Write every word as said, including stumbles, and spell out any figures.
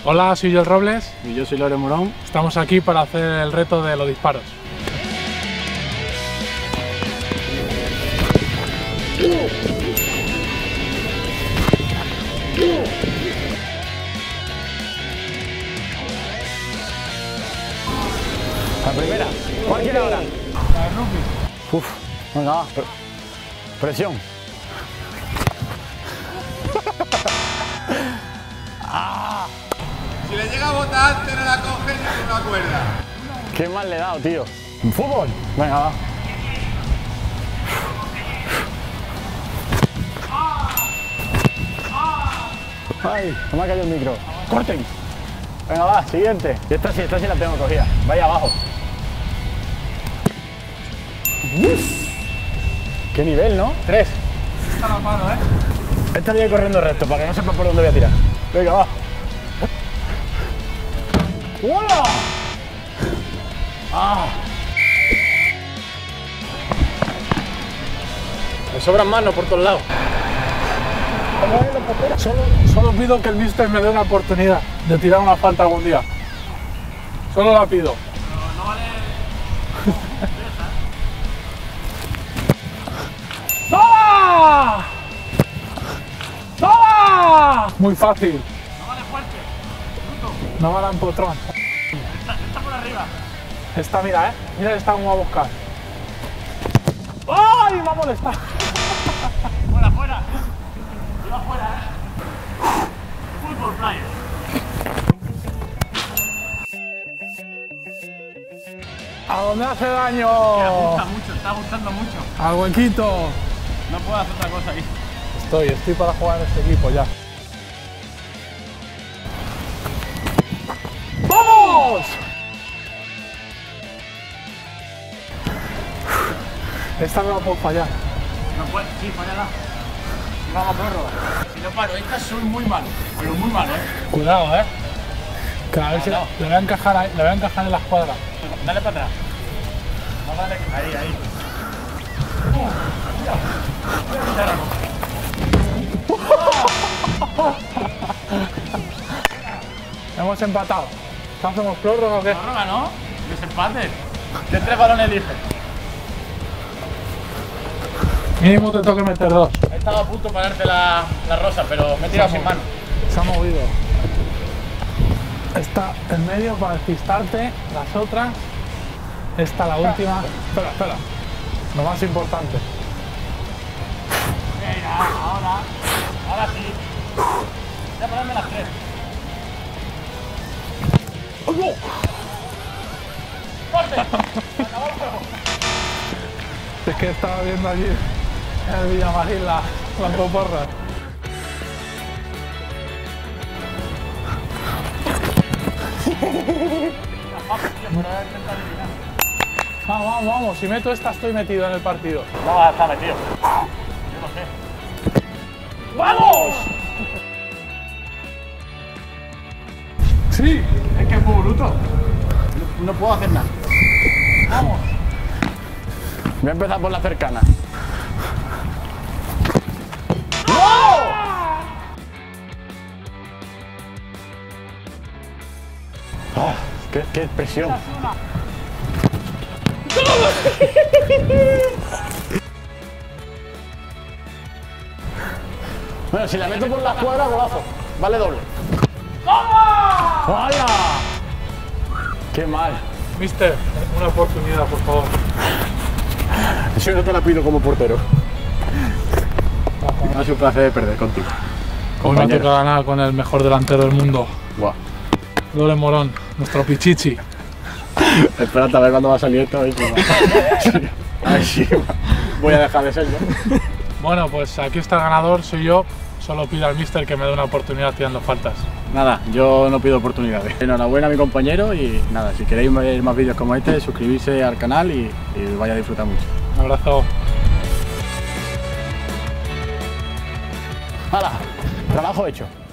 Hola, soy Joel Robles. Y yo soy Lore Morón. Estamos aquí para hacer el reto de los disparos. La primera. ¿Cuál quiere ahora? La de rugby. Uf, venga, va. Presión. ¡Ah! Si le llega a botar antes no la coge ni con una cuerda. Qué mal le he dado, tío. ¿En fútbol? Venga, va. Ay, no me ha caído el micro. ¡Corten! Venga, va, siguiente. Y esta sí, esta sí la tengo cogida. Vaya abajo. Uf. Qué nivel, ¿no? Tres. Está la mano, ¿eh? Esta voy a ir corriendo recto para que no sepa por dónde voy a tirar. Venga, va. ¡Hola! ¡Ah! Me sobran manos por todos lados. Solo, solo pido que el míster me dé una oportunidad de tirar una falta algún día. Solo la pido. Pero no vale... ¡Toma! ¡Toma! Muy fácil. No vale fuerte. No va a dar empotrón. Está, está por arriba. Esta, mira, ¿eh? Mira esta cómo va a buscar. ¡Ay! Va a molestar. Fuera, fuera. Iba fuera, ¿eh? Fútbol player. ¿A dónde hace daño? Me gusta mucho, está gustando mucho. Al huequito. No puedo hacer otra cosa ahí. Estoy, estoy para jugar en este equipo ya. ¡Vamos! Esta no la puedo fallar. No puede, sí, fallala. Vamos a prórroga. Si no paro, esta soy muy malo. Pero muy malo, ¿eh? Cuidado, eh. Que a ver si No, le no. voy a encajar ahí, le voy a encajar en la escuadra. Dale para atrás. No, dale. Ahí, ahí. Hemos empatado. ¿Qué hacemos, prórroga o qué? Prórroga, ¿no? Desempate. ¿Qué tres balones eliges? Mínimo te tengo que meter dos. He estado a punto de pararte la, la rosa, pero me he tirado sin mano. Se ha movido. Esta en medio para despistarte, las otras. Esta la última. Espera, espera. Lo más importante. Mira, ahora. Ahora sí. Voy a ponerme las tres. ¡Corte! Se acabó el juego. Es que estaba viendo allí en el Villamagín la, la poporra. Vamos, vamos, vamos. Si meto esta estoy metido en el partido. No vas a estar metido. Yo no sé. ¡Vamos! Sí. Es que es muy bruto. No, no puedo hacer nada. Vamos. Voy a empezar por la cercana. ¡Oh! ¡Qué, qué presión! Bueno, si la meto por la escuadra, golazo. Vale doble. ¡Vaya! ¡Qué mal! Mister, una oportunidad, por favor. Eso no te la pido como portero. Ha sido un placer perder contigo. Hoy me toca ganar con el mejor delantero del mundo. Guau. Lore Morón, nuestro pichichi. Espérate a ver cuándo va a salir esto. A ver si va. A ver si va. Voy a dejar de serlo. Bueno, pues aquí está el ganador, soy yo. Solo pido al mister que me dé una oportunidad tirando faltas. Nada, yo no pido oportunidades. Enhorabuena a mi compañero y nada, si queréis ver más vídeos como este, suscribirse al canal y, y vaya a disfrutar mucho. Un abrazo. ¡Hala! Trabajo hecho.